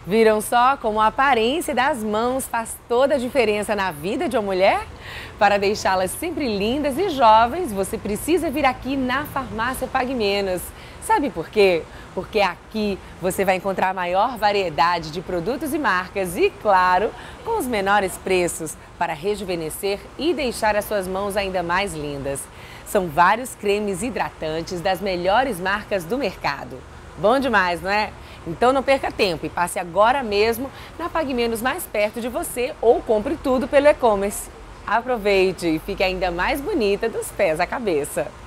Viram só como a aparência das mãos faz toda a diferença na vida de uma mulher? Para deixá-las sempre lindas e jovens, você precisa vir aqui na Farmácia Pague Menos. Sabe por quê? Porque aqui você vai encontrar a maior variedade de produtos e marcas e, claro, com os menores preços para rejuvenescer e deixar as suas mãos ainda mais lindas. São vários cremes hidratantes das melhores marcas do mercado. Bom demais, não é? Então não perca tempo e passe agora mesmo na Pague Menos mais perto de você ou compre tudo pelo e-commerce. Aproveite e fique ainda mais bonita dos pés à cabeça.